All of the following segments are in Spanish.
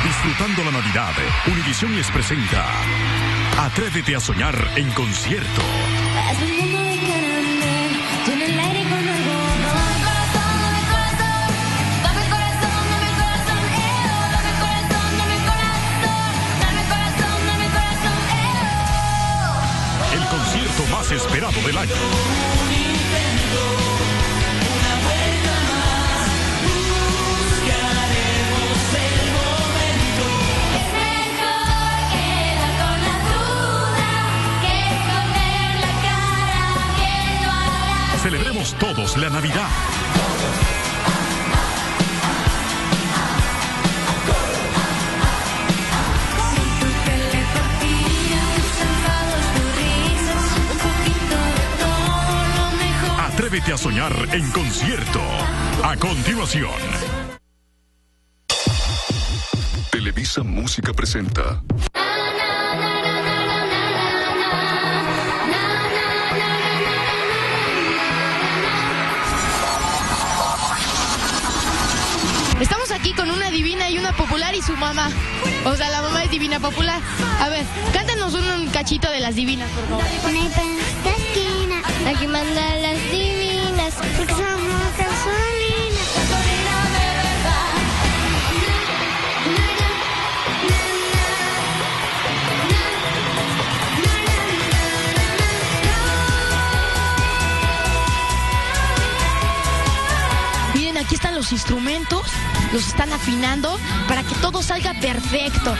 Disfrutando la Navidad, Univisión les presenta Atrévete a soñar en concierto. Es un mundo de caramelo, llena el aire con algodón. Dame corazón, dame corazón, dame corazón, dame corazón, dame corazón, dame corazón, dame corazón, El concierto más esperado del año. Celebremos todos la Navidad. Atrévete a soñar en concierto. A continuación. Televisa Música presenta. Estamos aquí con una divina y una popular y su mamá. O sea, la mamá es divina popular. A ver, cántanos un cachito de las divinas, por favor. No hay pan en esta esquina, aquí mandan las divinas, porque somos gasolina. Gasolina de verdad. Miren, aquí están los instrumentos, los están afinando para que todo salga perfecto.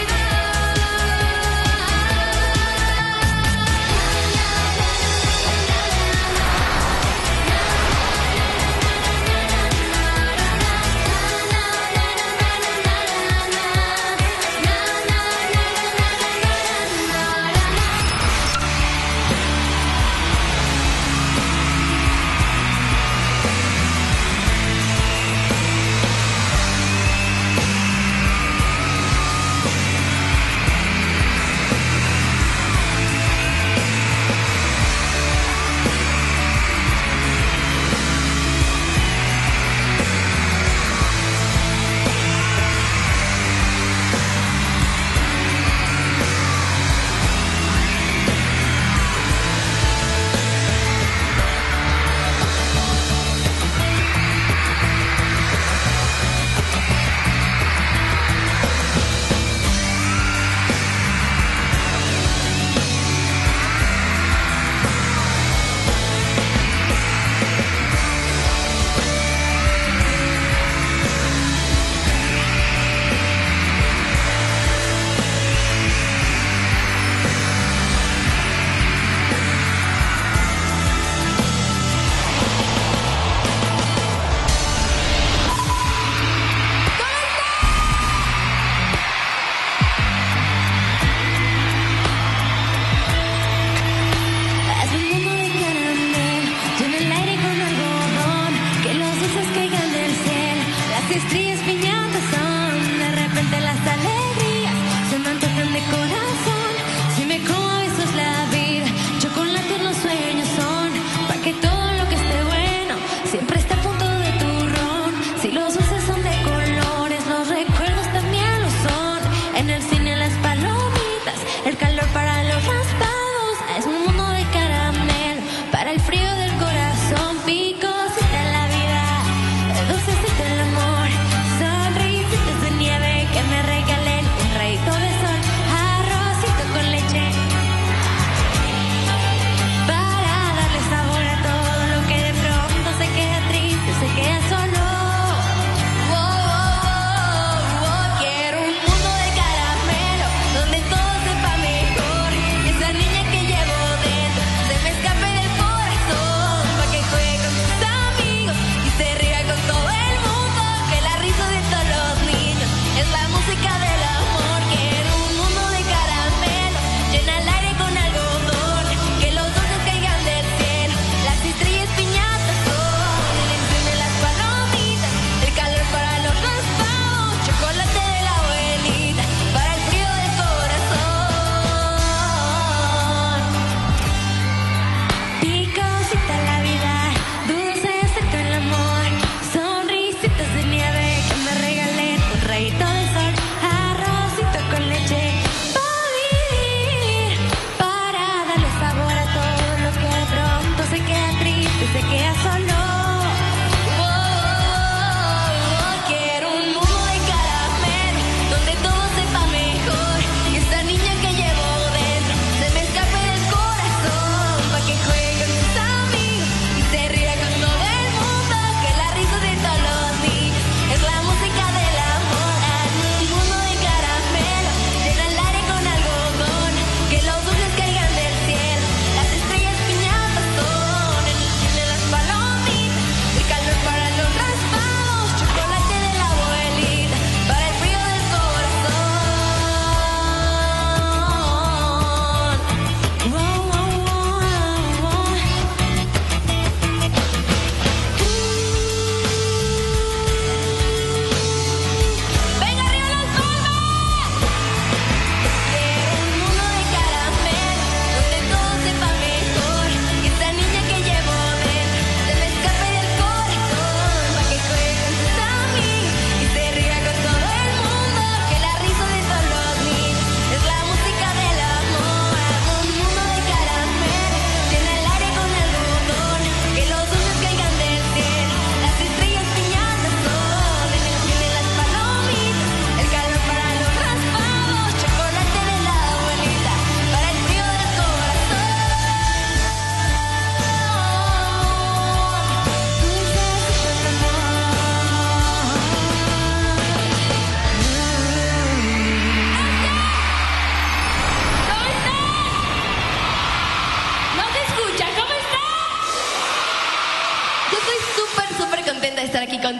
Estrellas piñatas son, de repente las alegrías se me antojan de corazón. Si me como a besos la vida, chocolate los sueños son, para que todo lo que esté bueno siempre esté a punto de turrón. Si los dulces son de colores, los recuerdos también lo son. En el cine las palomitas, el calor para los raspados. Es un mundo de caramelo para el frío del corazón. Picosita en la vida, dulcecito el amor.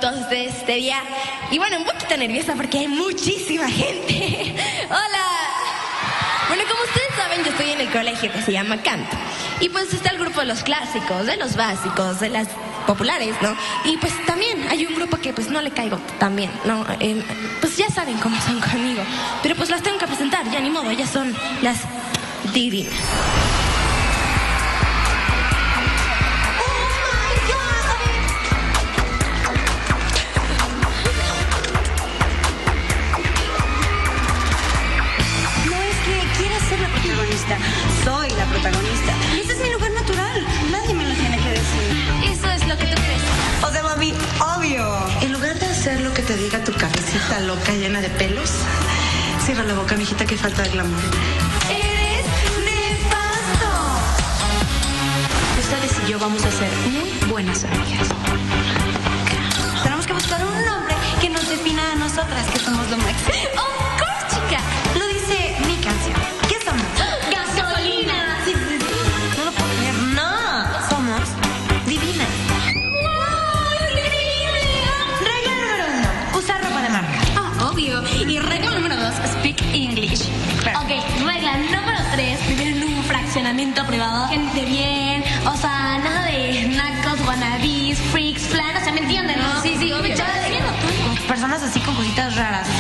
chicos de este día. Y bueno, un poquito nerviosa porque hay muchísima gente. ¡Hola! Bueno, como ustedes saben, yo estoy en el colegio que se llama Canto. Y pues está el grupo de los clásicos, de los básicos, de las populares, ¿no? Y pues también hay un grupo que pues no le caigo tan bien, ¿no? Pues ya saben cómo son conmigo. Pero pues las tengo que presentar, ya ni modo, ellas son las divinas. Soy la protagonista. Y ese es mi lugar natural. Nadie me lo tiene que decir. Eso es lo que tú crees. O sea, mami, obvio. En lugar de hacer lo que te diga tu cabecita loca llena de pelos, cierra la boca, mijita, que falta de glamour. ¡Eres nefasto! Ustedes y yo vamos a ser muy buenas amigas. Tenemos que buscar un nombre que nos defina a nosotras, que somos lo máximo. ¡Of course, chica! Lo dice mi canción. ¿Qué somos? ¡Gasolina! Sí. No lo puedo creer. No, somos divinas. ¡Wow! ¡Increíble! Regla número 1, usar ropa de marca. Ah, obvio. Y regla número 2, speak English. Ok, regla número 3, vivir en un fraccionamiento privado. Gente bien, o sea, nada de nacos, wannabes, freaks, flan, o sea, ¿me entienden, no? Sí, obvio. Personas así con cositas raras.